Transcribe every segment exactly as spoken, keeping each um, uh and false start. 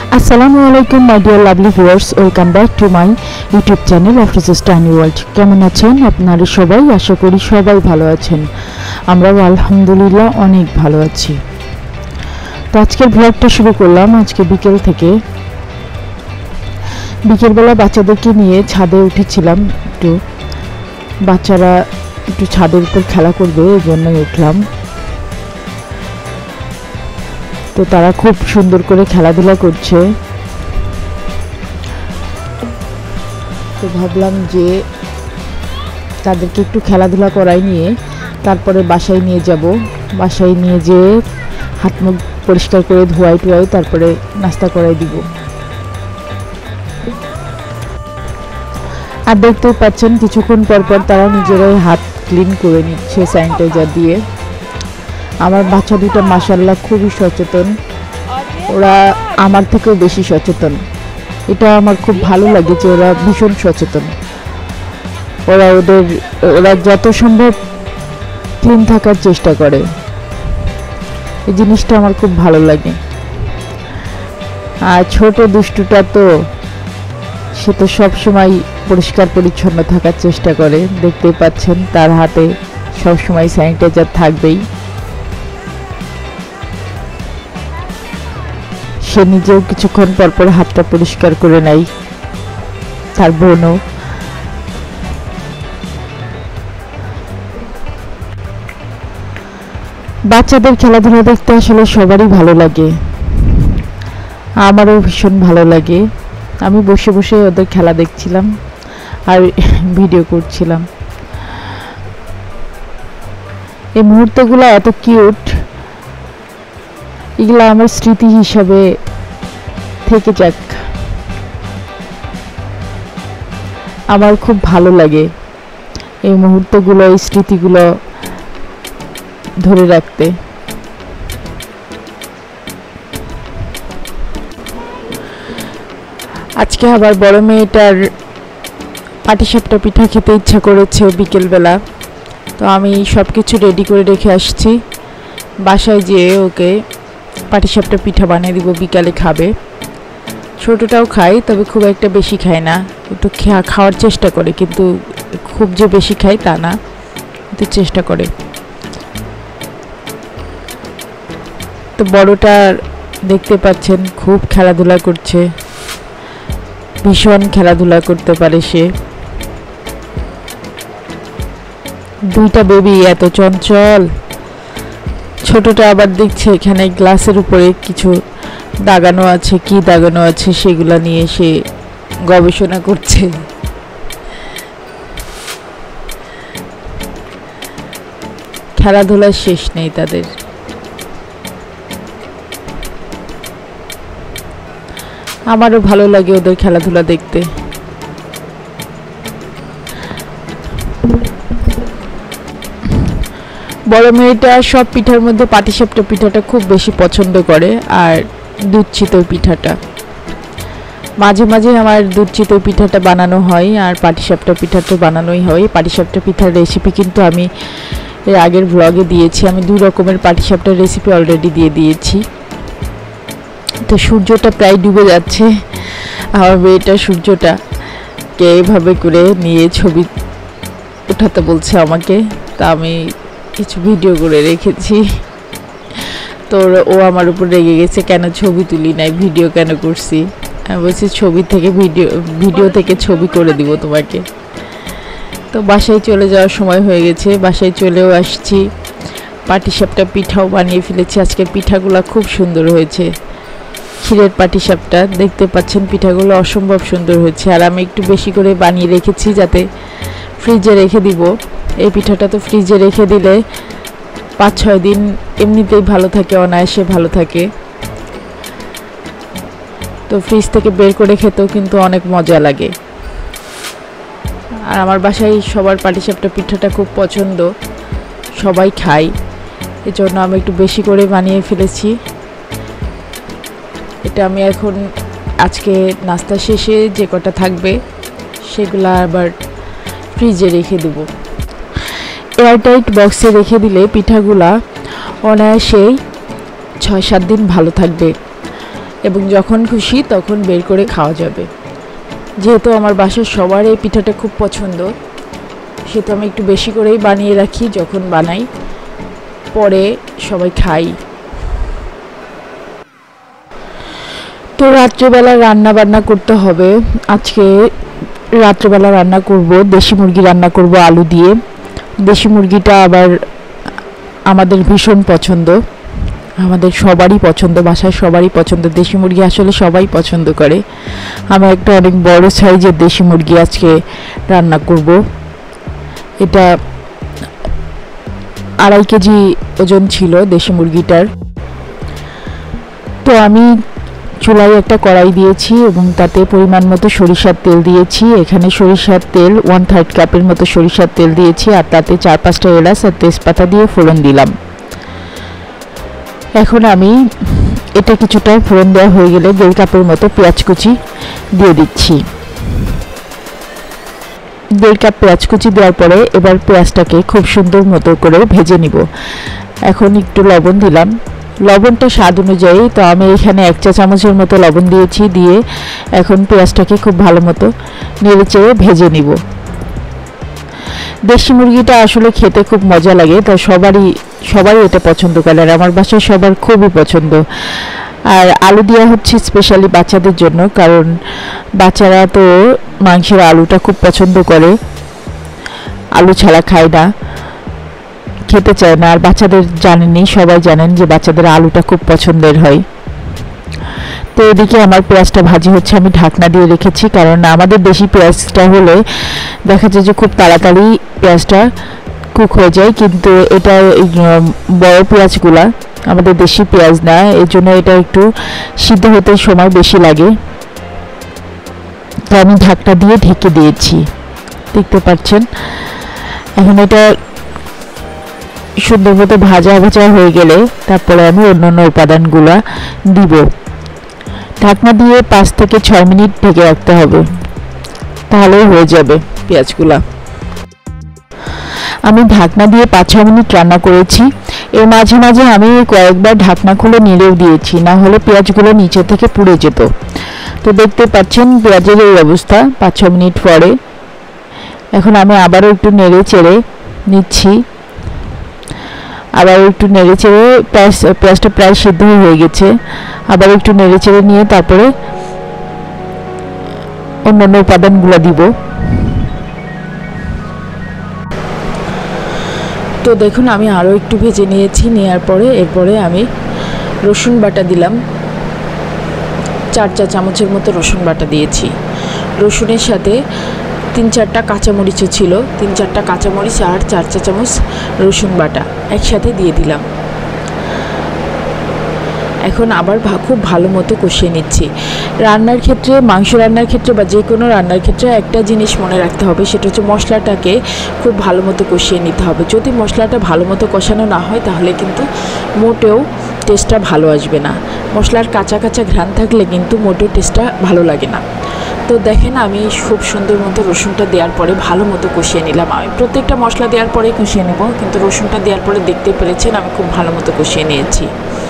আসসালামু আলাইকুম my dear lovely viewers, welcome back to my YouTube channel অফিসেস tiny world. কেমন আছেন আপনারা সবাই? আশা করি সবাই ভালো আছেন। আমরাও আলহামদুলিল্লাহ অনেক ভালো আছি। তো আজকের ব্লগটা শুরু করলাম আজকে বিকেল থেকে। বিকেলবেলা বাচ্চাদেরকে নিয়ে ছাদে উঠেছিলাম, একটু বাচ্চারা একটু ছাদের উপর খেলা করবে এই জন্যই উঠলাম। তো তারা খুব সুন্দর করে খেলাধুলা করছে, তো ভাবলাম যে তাদেরকে একটু খেলাধুলা করাই নিয়ে তারপরে বাসায় নিয়ে যাব। বাসায় নিয়ে যেয়ে হাত মুখ পরিষ্কার করে ধোয়াই টোয়াই তারপরে নাস্তা করাই দিব। আর দেখতেও পাচ্ছেন কিছুক্ষণ পর পর তারা নিজেরাই হাত ক্লিন করে নিচ্ছে স্যানিটাইজার দিয়ে। আমার বাচ্চা দুটো মাশাআল্লাহ খুবই সচেতন, ওরা আমার থেকেও বেশি সচেতন। এটা আমার খুব ভালো লাগে যে ওরা ভীষণ সচেতন। ওরা ওদের ওরা যত সম্ভব ক্লিন থাকার চেষ্টা করে, এই জিনিসটা আমার খুব ভালো লাগে। আর ছোট দুষ্টুটা তো সে তো সবসময় পরিষ্কার পরিচ্ছন্ন থাকার চেষ্টা করে, দেখতেই পাচ্ছেন তার হাতে সবসময় স্যানিটাইজার থাকবেই। সে নিজেও কিছুক্ষণ পর পর হাতটা পরিষ্কার করে নেয়, তার বোনও। বাচ্চাদের খেলাধুলা দেখতে আসলে সবারই ভালো লাগে, আমারও ভীষণ ভালো লাগে। আমি বসে বসে ওদের খেলা দেখছিলাম আর ভিডিও করছিলাম। এই মুহূর্তগুলো এত কিউট, এগুলো আমার স্মৃতি হিসাবে থেকে যাক। আমার খুব ভালো লাগে এই মুহূর্তগুলো, এই স্মৃতিগুলো ধরে রাখতে। আজকে আবার বড় মেয়েটার পাটিসাপটা পিঠা খেতে ইচ্ছা করেছে বিকেলবেলা, তো আমি সব কিছু রেডি করে রেখে আসছি। বাসায় যেয়ে ওকে পাটিসাপটা পিঠা বানিয়ে দিব, বিকালে খাবে। ছোটটাও খায়, তবে খুব একটা বেশি খায় না, একটু খাওয়ার চেষ্টা করে, কিন্তু খুব যে বেশি খায় তা না, কিন্তু চেষ্টা করে। তো বড়টা দেখতে পাচ্ছেন খুব খেলাধুলা করছে, ভীষণ খেলাধুলা করতে পারে সে। দুইটা বেবি এত চঞ্চল। ছোটটা আবার দেখছে এখানে গ্লাসের উপরে কিছু দাগানো আছে, কি দাগানো আছে সেগুলা নিয়ে সে গবেষণা করছে। খেলাধুলার শেষ নেই তাদের। আমারও ভালো লাগে ওদের খেলাধুলা দেখতে। বড় মেয়েটা সব পিঠার মধ্যে পাটিসাপটা পিঠাটা খুব বেশি পছন্দ করে, আর দুধ চিতই পিঠাটা। মাঝে মাঝে আমার দুধ চিতই পিঠাটা বানানো হয়, আর পাটিসাপটা পিঠাটা বানানোই হয়। পাটিসাপটা পিঠার রেসিপি কিন্তু আমি এর আগের ব্লগে দিয়েছি, আমি দুই রকমের পাটিসাপটার রেসিপি অলরেডি দিয়ে দিয়েছি। তো সূর্যটা প্রায় ডুবে যাচ্ছে, আমার মেয়েটা সূর্যটাকে এইভাবে করে নিয়ে ছবি উঠাতে বলছে আমাকে, তা আমি কিছু ভিডিও করে রেখেছি। তো ও আমার উপর রেগে গেছে, কেন ছবি তুলি নাই, ভিডিও কেন করছি। আমি বলছি ছবি থেকে ভিডিও ভিডিও থেকে ছবি করে দিব তোমাকে। তো বাসায় চলে যাওয়ার সময় হয়ে গেছে, বাসায় চলেও আসছি। পাটিসাপটা পিঠাও বানিয়ে ফেলেছি। আজকের পিঠাগুলো খুব সুন্দর হয়েছে, ক্ষীরের পাটিসাপটা। দেখতে পাচ্ছেন পিঠাগুলো অসম্ভব সুন্দর হয়েছে, আর আমি একটু বেশি করে বানিয়ে রেখেছি যাতে ফ্রিজে রেখে দিব। এই পিঠাটা তো ফ্রিজে রেখে দিলে পাঁচ ছয় দিন এমনিতেই ভালো থাকে, অনায়াসে ভালো থাকে। তো ফ্রিজ থেকে বের করে খেতেও কিন্তু অনেক মজা লাগে। আর আমার বাসায় সবার পাটিসাপটা পিঠাটা খুব পছন্দ, সবাই খায়, এজন্য আমি একটু বেশি করে বানিয়ে ফেলেছি। এটা আমি এখন আজকে নাস্তা শেষে যে কটা থাকবে সেগুলা আবার ফ্রিজে রেখে দেব। এয়ারটাইট বক্সে রেখে দিলে পিঠাগুলা অনায়াসেই ছয় সাত দিন ভালো থাকবে। এবং যখন খুশি তখন বের করে খাওয়া যাবে। যেহেতু আমার বাসার সবার এই পিঠাটা খুব পছন্দ, সেহেতু আমি একটু বেশি করেই বানিয়ে রাখি, যখন বানাই পরে সবাই খাই। তো রাত্রেবেলা রান্না বান্না করতে হবে। আজকে রাত্রেবেলা রান্না করব দেশি মুরগি রান্না করব আলু দিয়ে। দেশি মুরগিটা আবার আমাদের ভীষণ পছন্দ, আমাদের সবারই পছন্দ, বাসায় সবারই পছন্দ। দেশি মুরগি আসলে সবাই পছন্দ করে। আমি একটা অনেক বড় সাইজের দেশি মুরগি আজকে রান্না করব। এটা আড়াই কেজি ওজন ছিল দেশি মুরগিটার। তো আমি চুলায় একটা কড়াই দিয়েছি এবং তাতে পরিমাণ মতো সরিষার তেল দিয়েছি। এখানে সরিষার তেল ওয়ান থার্ড কাপের মতো সরিষার তেল দিয়েছি, আর তাতে চার পাঁচটা এলাচ আর তেজপাতা দিয়ে ফোড়ন দিলাম। এখন আমি এটা কিছুটা ফোড়ন দেওয়া হয়ে গেলে দেড় কাপের মতো পেঁয়াজ কুচি দিয়ে দিচ্ছি। দেড় কাপ পেঁয়াজ কুচি দেওয়ার পরে এবার পেঁয়াজটাকে খুব সুন্দর মতো করে ভেজে নিব। এখন একটু লবণ দিলাম, লবণটা স্বাদ অনুযায়ী। তো আমি এখানে এক চা চামচের মতো লবণ দিয়েছি। দিয়ে এখন পেঁয়াজটাকে খুব ভালো মতো নেড়ে চেড়ে ভেজে নিব। দেশি মুরগিটা আসলে খেতে খুব মজা লাগে, তাই সবারই সবাই এটা পছন্দ করে, আর আমার বাসায় সবার খুবই পছন্দ। আর আলু দেওয়া হচ্ছে স্পেশালি বাচ্চাদের জন্য, কারণ বাচ্চারা তো মাংসের আলুটা খুব পছন্দ করে, আলু ছাড়া খায় না, খেতে চায় না। আর বাচ্চাদের জানেনই, সবাই জানেন যে বাচ্চাদের আলুটা খুব পছন্দের হয়। তো এদিকে আমার পেঁয়াজটা ভাজি হচ্ছে, আমি ঢাকনা দিয়ে রেখেছি, কারণ আমাদের দেশি পেঁয়াজটা হলে দেখা যায় যে খুব তাড়াতাড়ি পেঁয়াজটা কুক হয়ে যায়, কিন্তু এটা বড় পেঁয়াজগুলা আমাদের দেশি পেঁয়াজ না, এই জন্য এটা একটু সিদ্ধ হতে সময় বেশি লাগে। তো আমি ঢাকনা দিয়ে ঢেকে দিয়েছি, দেখতে পাচ্ছেন। এখন এটা সুন্দর মতো ভাজা ভাজা হয়ে গেলে তারপরে আমি অন্যান্য উপাদানগুলো দিব। ঢাকনা দিয়ে পাঁচ থেকে ছয় মিনিট ঢেকে রাখতে হবে, তাহলেই হয়ে যাবে পেঁয়াজগুলা। আমি ঢাকনা দিয়ে পাঁচ ছ মিনিট রান্না করেছি। এর মাঝে মাঝে আমি কয়েকবার ঢাকনা খুলে নেড়েও দিয়েছি, না হলে পেঁয়াজগুলো নিচে থেকে পুড়ে যেত। তো দেখতে পাচ্ছেন পেঁয়াজের এই অবস্থা পাঁচ ছ মিনিট পরে। এখন আমি আবারও একটু নেড়ে চেড়ে নিচ্ছি, আবার একটু নেড়ে চেড়ে পেঁয়াজ পেঁয়াজটা প্রায় সিদ্ধ হয়ে গেছে, আবার একটু নেড়ে চেড়ে নিয়ে তারপরে অন্যান্য উপাদানগুলো দিব। তো দেখুন আমি আরও একটু ভেজে নিয়েছি, নেওয়ার পরে এরপরে আমি রসুন বাটা দিলাম, চার চা চামচের মতো রসুন বাটা দিয়েছি। রসুনের সাথে তিন চারটা কাঁচামরিচও ছিল, তিন চারটা কাঁচামরিচ আর চার চা চামচ রসুন বাটা একসাথে দিয়ে দিলাম। এখন আবার খুব ভালো মতো কষিয়ে নিচ্ছি। রান্নার ক্ষেত্রে, মাংস রান্নার ক্ষেত্রে বা যে কোনো রান্নার ক্ষেত্রে একটা জিনিস মনে রাখতে হবে, সেটা হচ্ছে মশলাটাকে খুব ভালো মতো কষিয়ে নিতে হবে। যদি মশলাটা ভালো মতো কষানো না হয় তাহলে কিন্তু মোটেও টেস্টটা ভালো আসবে না। মশলার কাঁচা কাঁচা ঘ্রাণ থাকলে কিন্তু মোটেও টেস্টটা ভালো লাগে না। তো দেখেন আমি খুব সুন্দর মতো রসুনটা দেওয়ার পরে ভালো মতো কষিয়ে নিলাম। আমি প্রত্যেকটা মশলা দেওয়ার পরেই কষিয়ে নেব, কিন্তু রসুনটা দেওয়ার পরে দেখতে পেরেছেন আমি খুব ভালো মতো কষিয়ে নিয়েছি।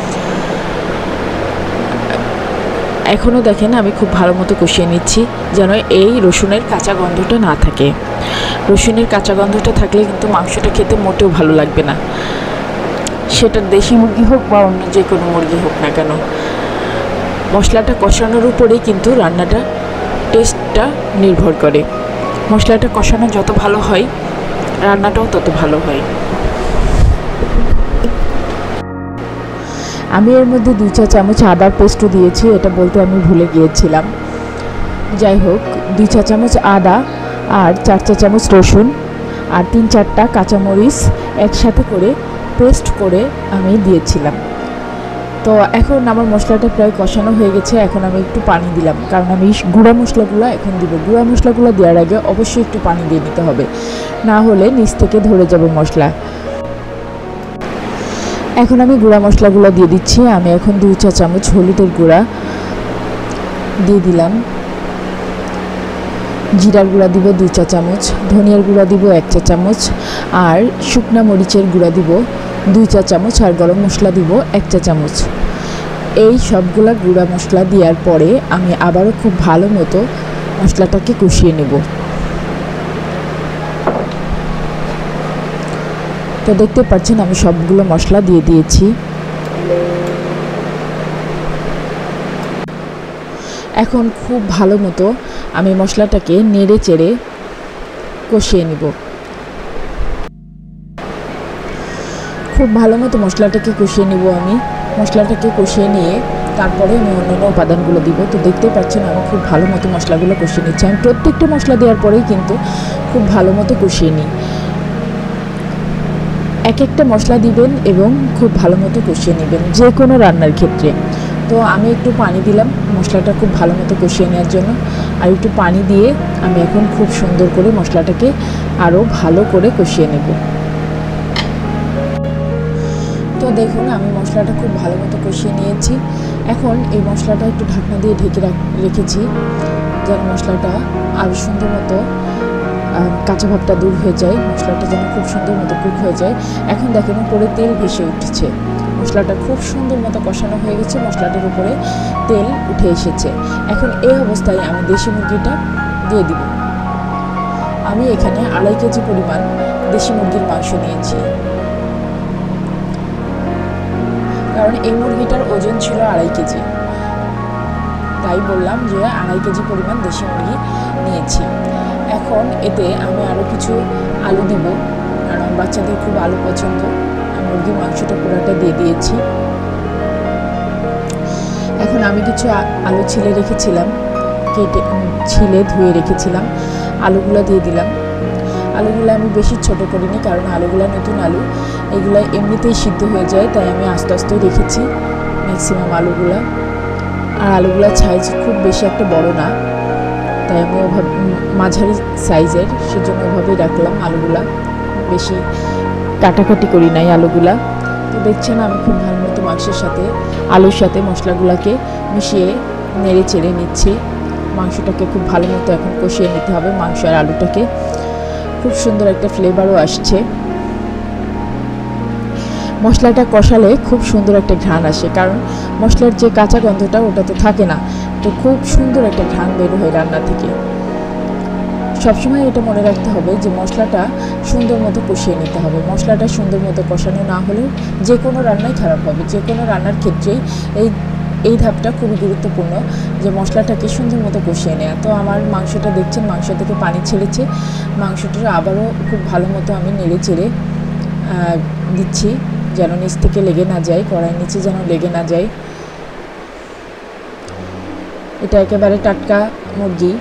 এখনও দেখেন আমি খুব ভালো মতো কষিয়ে নিচ্ছি, যেন এই রসুনের কাঁচা গন্ধটা না থাকে। রসুনের কাঁচা গন্ধটা থাকলে কিন্তু মাংসটা খেতে মোটেও ভালো লাগবে না, সেটা দেশি মুরগি হোক বা অন্য যে কোনো মুরগি হোক না কেন। মশলাটা কষানোর উপরেই কিন্তু রান্নাটা টেস্টটা নির্ভর করে। মশলাটা কষানো যত ভালো হয় রান্নাটাও তত ভালো হয়। আমি এর মধ্যে দুই চা চামচ আদার পেস্টও দিয়েছি, এটা বলতে আমি ভুলে গিয়েছিলাম। যাই হোক, দুই চা চামচ আদা আর চার চা চামচ রসুন আর তিন চারটা কাঁচামরিচ একসাথে করে পেস্ট করে আমি দিয়েছিলাম। তো এখন আমার মশলাটা প্রায় কষানো হয়ে গেছে। এখন আমি একটু পানি দিলাম, কারণ আমি গুঁড়া মশলাগুলো এখন দিব। গুঁড়া মশলাগুলো দেওয়ার আগে অবশ্যই একটু পানি দিয়ে দিতে হবে, না হলে নিচ থেকে ধরে যাবে মশলা। এখন আমি গুঁড়া মশলাগুলো দিয়ে দিচ্ছি। আমি এখন দুই চা চামচ হলুদের গুঁড়া দিয়ে দিলাম, জিরার গুঁড়া দিব দুই চা চামচ, ধনিয়ার গুঁড়া দিব এক চা চামচ, আর শুকনা মরিচের গুঁড়া দিব দুই চা চামচ, আর গরম মশলা দিব এক চা চামচ। এই সবগুলা গুঁড়া মশলা দেওয়ার পরে আমি আবারও খুব ভালো মতো মশলাটাকে কষিয়ে নেব। তো দেখতে পাচ্ছেন আমি সবগুলো মশলা দিয়ে দিয়েছি। এখন খুব ভালো মতো আমি মশলাটাকে নেড়ে চেড়ে কষিয়ে নিব। খুব ভালো মতো মশলাটাকে কষিয়ে নিব। আমি মশলাটাকে কষিয়ে নিয়ে তারপরে আমি অন্যান্য উপাদানগুলো দিব। তো দেখতেই পাচ্ছেন আমি খুব ভালো মতো মশলাগুলো কষিয়ে নিচ্ছি। আমি প্রত্যেকটা মশলা দেওয়ার পরেই কিন্তু খুব ভালো মতো কষিয়ে নিই। এক একটা মশলা দিবেন এবং খুব ভালো মতো কষিয়ে নেবেন যে কোনো রান্নার ক্ষেত্রে। তো আমি একটু পানি দিলাম মশলাটা খুব ভালো মতো কষিয়ে নেওয়ার জন্য। আর একটু পানি দিয়ে আমি এখন খুব সুন্দর করে মশলাটাকে আরও ভালো করে কষিয়ে নেব। তো দেখুন আমি মশলাটা খুব ভালো মতো কষিয়ে নিয়েছি। এখন এই মশলাটা একটু ঢাকনা দিয়ে ঢেকে রেখেছি যেন মশলাটা আরও সুন্দর মতো কাঁচা ভাবটা দূর হয়ে যায়, মশলাটা যেন খুব সুন্দর মতো কুক হয়ে যায়। এখন দেখেন উপরে তেল ভেসে উঠছে, মশলাটা খুব সুন্দর মতো কষানো হয়ে গেছে, মশলাটার উপরে তেল উঠে এসেছে। এখন এই অবস্থায় আমি দেশি মুরগিটা দিয়ে দিব। আমি এখানে আড়াই কেজি পরিমাণ দেশি মুরগির মাংস নিয়েছি, কারণ এই মুরগিটার ওজন ছিল আড়াই কেজি, তাই বললাম যে আড়াই কেজি পরিমাণ দেশি মুরগি নিয়েছি। এখন এতে আমি আরও কিছু আলু দিব, কারণ বাচ্চাদের খুব আলু পছন্দ। মুরগির মাংসটা পুরোটা দিয়ে দিয়েছি। এখন আমি কিছু আলু ছিলে রেখেছিলাম, কেটে ছিলে ধুয়ে রেখেছিলাম, আলুগুলো দিয়ে দিলাম। আলুগুলো আমি বেশি ছোট করিনি, কারণ আলুগুলো নতুন আলু, এগুলো এমনিতেই সিদ্ধ হয়ে যায়, তাই আমি আস্তে আস্তে রেখেছি ম্যাক্সিমাম আলুগুলো। আর আলুগুলোর সাইজ খুব বেশি একটা বড় না, তাই আমি ওভাবে মাঝারি সাইজের, সেজন্য ওভাবেই রাখলাম। আলুগুলা বেশি কাটাকাটি করি নাই আলুগুলা। তো দেখছেন আমি খুব ভালো মতো মাংসের সাথে আলুর সাথে মশলাগুলোকে মিশিয়ে নেড়ে চেড়ে নিচ্ছি। মাংসটাকে খুব ভালো মতো এখন কষিয়ে নিতে হবে। মাংস আর আলুটাকে খুব সুন্দর একটা ফ্লেভারও আসছে। মশলাটা কষালে খুব সুন্দর একটা ঘ্রাণ আসে, কারণ মশলার যে কাঁচা গন্ধটা ওটা তো থাকে না, তো খুব সুন্দর একটা ঘ্রাণ বের হয় রান্না থেকে। সবসময় এটা মনে রাখতে হবে যে মশলাটা সুন্দর মতো কষিয়ে নিতে হবে। মশলাটা সুন্দর মতো কষানো না হলে যে কোনো রান্নাই খারাপ হবে। যে কোনো রান্নার ক্ষেত্রেই এই এই ধাপটা খুবই গুরুত্বপূর্ণ, যে মশলাটাকে সুন্দর মতো কষিয়ে নেওয়া। তো আমার মাংসটা দেখছেন মাংস থেকে পানি ছেড়েছে, মাংসটা আবারও খুব ভালো মতো আমি নেড়ে চেড়ে দিচ্ছি যেন নিচ থেকে লেগে না যায়, কড়াই নিচে যেন লেগে না যায়। এটা একেবারে টাটকা মুরগি,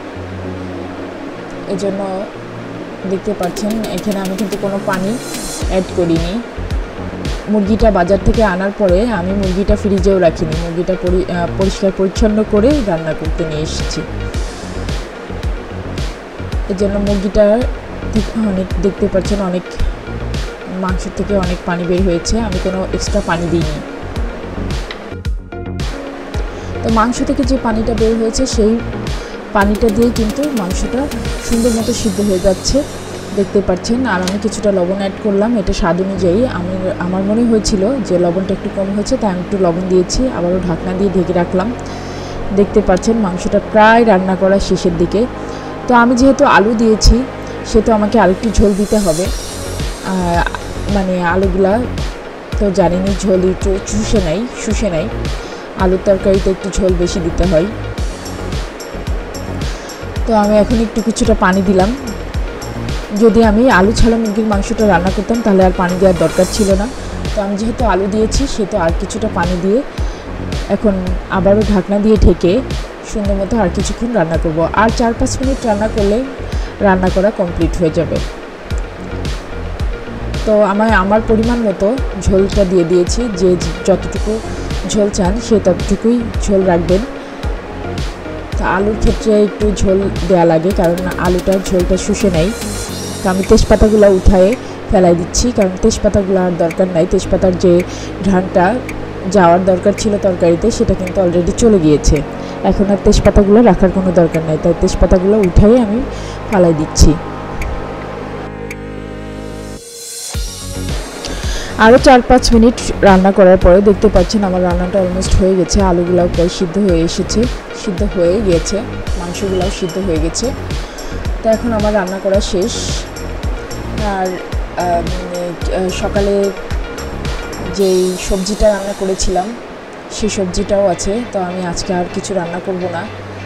এজন্য দেখতে পাচ্ছেন এখানে আমি কিন্তু কোনো পানি অ্যাড করিনি। মুরগিটা বাজার থেকে আনার পরে আমি মুরগিটা ফ্রিজেও রাখিনি, মুরগিটা পরিষ্কার পরিচ্ছন্ন করে রান্না করতে নিয়ে এসেছি। এজন্য মুরগিটা অনেক দেখতে পাচ্ছেন অনেক মাংস থেকে অনেক পানি বের হয়েছে, আমি কোনো এক্সট্রা পানি দিইনি। তো মাংস থেকে যে পানিটা বের হয়েছে সেই পানিটা দিয়ে কিন্তু মাংসটা সুন্দর মতো সিদ্ধ হয়ে যাচ্ছে, দেখতে পাচ্ছেন। আর আমি কিছুটা লবণ অ্যাড করলাম, এটা স্বাদ অনুযায়ী। আমি আমার মনে হয়েছিল যে লবণটা একটু কম হয়েছে, তাই আমি একটু লবণ দিয়েছি। আবারও ঢাকনা দিয়ে ঢেকে রাখলাম। দেখতে পাচ্ছেন মাংসটা প্রায় রান্না করা শেষের দিকে। তো আমি যেহেতু আলু দিয়েছি সেহেতু আমাকে আরেকটু ঝোল দিতে হবে। মানে আলুগুলা তো জানেনই ঝোল একটু শুষে নেয় শুষে নেয় আলুর তরকারিতে একটু ঝোল বেশি দিতে হয়। তো আমি এখন একটু কিছুটা পানি দিলাম। যদি আমি আলু ছাড়া মুরগির মাংসটা রান্না করতাম তাহলে আর পানি দেওয়ার দরকার ছিল না। তো আমি যেহেতু আলু দিয়েছি সেহেতু আর কিছুটা পানি দিয়ে এখন আবারও ঢাকনা দিয়ে ঢেকে সুন্দর মতো আর কিছুক্ষণ রান্না করব। আর চার পাঁচ মিনিট রান্না করলে রান্না করা কমপ্লিট হয়ে যাবে। তো আমায় আমার পরিমাণ মতো ঝোলটা দিয়ে দিয়েছি, যে যতটুকু ঝোল চান সে ততটুকুই ঝোল রাখবেন। তো আলুর ক্ষেত্রে একটু ঝোল দেওয়া লাগে, কারণ আলুটার ঝোলটা শুষে নেয়। তো আমি তেজপাতাগুলো উঠায়ে ফেলাই দিচ্ছি, কারণ তেজপাতাগুলো আর দরকার নাই। তেজপাতার যে ঘ্রাণটা যাওয়ার দরকার ছিল তরকারিতে সেটা কিন্তু অলরেডি চলে গিয়েছে, এখন আর তেজপাতাগুলো রাখার কোনো দরকার নাই, তাই তেজপাতাগুলো উঠায়ে আমি ফেলাই দিচ্ছি। আরও চার পাঁচ মিনিট রান্না করার পরে দেখতে পাচ্ছেন আমার রান্নাটা অলমোস্ট হয়ে গেছে। আলুগুলাও প্রায় সিদ্ধ হয়ে এসেছে, সিদ্ধ হয়ে গিয়েছে, মাংসগুলাও সিদ্ধ হয়ে গেছে। তো এখন আমার রান্না করা শেষ। আর সকালে যেই সবজিটা রান্না করেছিলাম সেই সবজিটাও আছে, তো আমি আজকে আর কিছু রান্না করব না।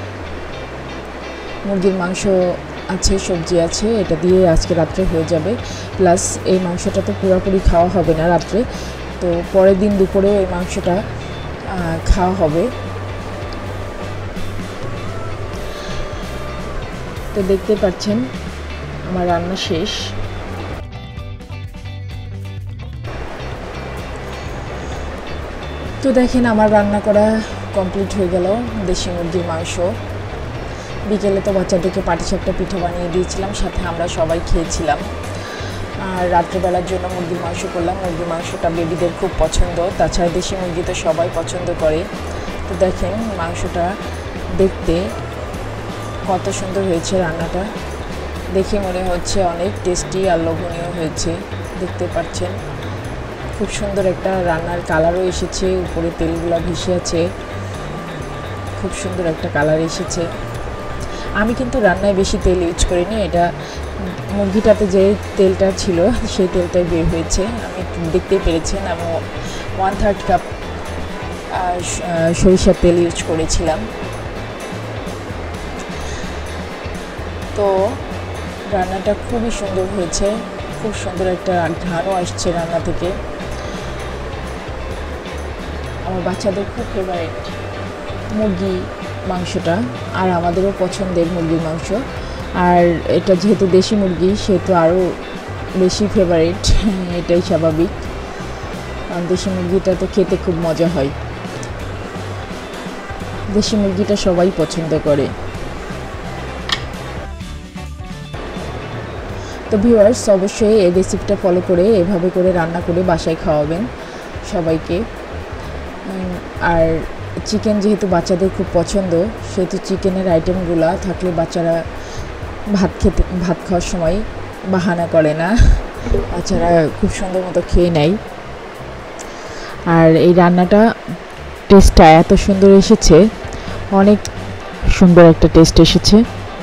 মুরগির মাংস আছে, সবজি আছে, এটা দিয়ে আজকে রাত্রে হয়ে যাবে। প্লাস এই মাংসটা তো পুরোপুরি খাওয়া হবে না রাত্রে, তো পরের দিন দুপুরে এই মাংসটা খাওয়া হবে। তো দেখতে পাচ্ছেন আমার রান্না শেষ। তো দেখেন আমার রান্না করা কমপ্লিট হয়ে গেল দেশি মুরগির মাংস। বিকেলে তো বাচ্চাদেরকে পাটিসাপটা পিঠা বানিয়ে দিয়েছিলাম, সাথে আমরা সবাই খেয়েছিলাম। আর রাত্রেবেলার জন্য মুরগির মাংস করলাম। মুরগির মাংসটা বেবিদের খুব পছন্দ, তাছাড়া দেশি মুরগি তো সবাই পছন্দ করে। তো দেখেন মাংসটা দেখতে কত সুন্দর হয়েছে, রান্নাটা দেখে মনে হচ্ছে অনেক টেস্টি আর লোভনীয় হয়েছে। দেখতে পাচ্ছেন খুব সুন্দর একটা রান্নার কালারও এসেছে, উপরে তেলগুলো ভেসে আছে, খুব সুন্দর একটা কালার এসেছে। আমি কিন্তু রান্নায় বেশি তেল ইউজ করিনি, এটা মুরগিটাতে যে তেলটা ছিল সেই তেলটাই বের হয়েছে। আমি দেখতেই পেরেছেন আমি ওয়ান থার্ড কাপ সরিষার তেল ইউজ করেছিলাম। তো রান্নাটা খুবই সুন্দর হয়েছে, খুব সুন্দর একটা ঘ্রাণও আসছে রান্না থেকে। আমার বাচ্চাদের খুব ফেভারিট মুরগি মাংসটা, আর আমাদেরও পছন্দের মুরগির মাংস। আর এটা যেহেতু দেশি মুরগি সেহেতু আরও বেশি ফেভারিট, এটাই স্বাভাবিক, কারণ দেশি মুরগিটা তো খেতে খুব মজা হয়। দেশি মুরগিটা সবাই পছন্দ করে। তো ভিউয়ার্স অবশ্যই এই রেসিপিটা ফলো করে এভাবে করে রান্না করে বাসায় খাওয়াবেন সবাইকে। আর চিকেন যেহেতু বাচ্চাদের খুব পছন্দ, সেহেতু চিকেনের আইটেমগুলো থাকলে বাচ্চারা ভাত খেতে ভাত খাওয়ার সময় বাহানা করে না, বাচ্চারা খুব সুন্দর মতো খেয়ে নেয়। আর এই রান্নাটা টেস্টটা এত সুন্দর এসেছে, অনেক সুন্দর একটা টেস্ট এসেছে।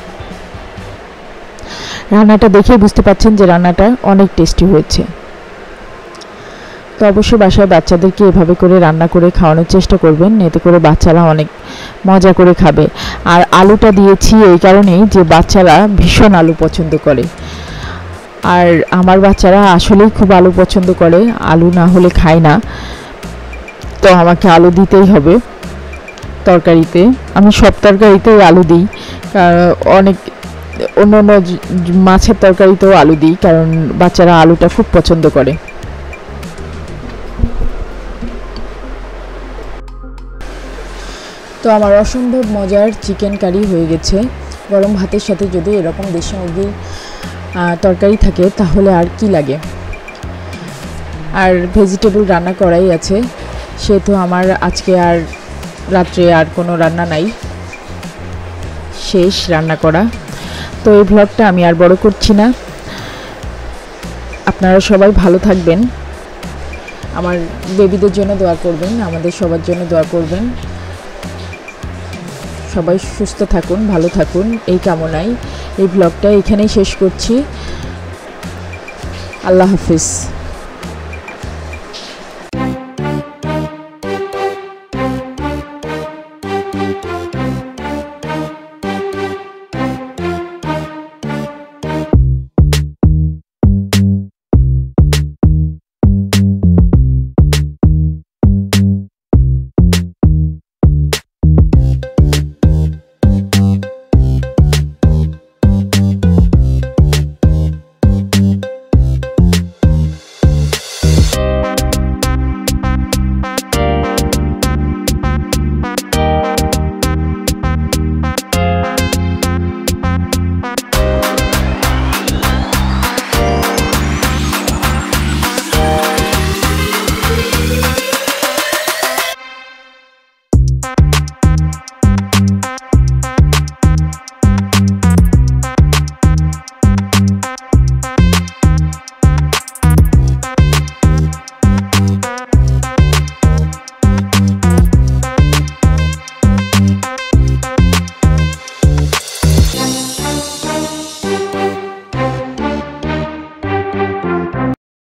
রান্নাটা দেখে বুঝতে পাচ্ছেন যে রান্নাটা অনেক টেস্টি হয়েছে। তো অবশ্যই বাসায় বাচ্চাদেরকে এভাবে করে রান্না করে খাওয়ানোর চেষ্টা করবেন, এতে করে বাচ্চারা অনেক মজা করে খাবে। আর আলুটা দিয়েছি এই কারণেই যে বাচ্চারা ভীষণ আলু পছন্দ করে, আর আমার বাচ্চারা আসলেই খুব আলু পছন্দ করে, আলু না হলে খায় না। তো আমাকে আলু দিতেই হবে তরকারিতে, আমি সব তরকারিতেই আলু দিই, অনেক অন্য অন্য মাছের তরকারিতেও আলু দিই, কারণ বাচ্চারা আলুটা খুব পছন্দ করে। তো আমার অসম্ভব মজার চিকেন কারি হয়ে গেছে। গরম ভাতের সাথে যদি এরকম দেশি মুরগির তরকারি থাকে তাহলে আর কি লাগে। আর ভেজিটেবল রান্না করাই আছে, সেহেতু আমার আজকে আর রাত্রে আর কোনো রান্না নাই, শেষ রান্না করা। তো এই ব্লগটা আমি আর বড় করছি না, আপনারা সবাই ভালো থাকবেন, আমার বেবিদের জন্য দোয়া করবেন, আমাদের সবার জন্য দোয়া করবেন। সবাই সুস্থ থাকুন, ভালো থাকুন, এই কামনায় এই ব্লগটা এখানেই শেষ করছি। আল্লাহ হাফিজ।